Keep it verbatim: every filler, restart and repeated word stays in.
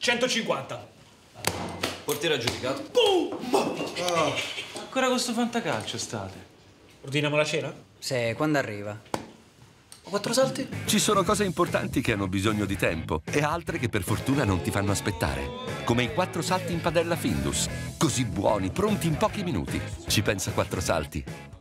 centocinquanta. Portiere aggiudicato. Boom! Oh. Ancora con sto fantacalcio state. Ordiniamo la cena? Sì, quando arriva? Quattro salti? Ci sono cose importanti che hanno bisogno di tempo e altre che per fortuna non ti fanno aspettare. Come i quattro salti in padella Findus. Così buoni, pronti in pochi minuti. Ci pensa Quattro Salti.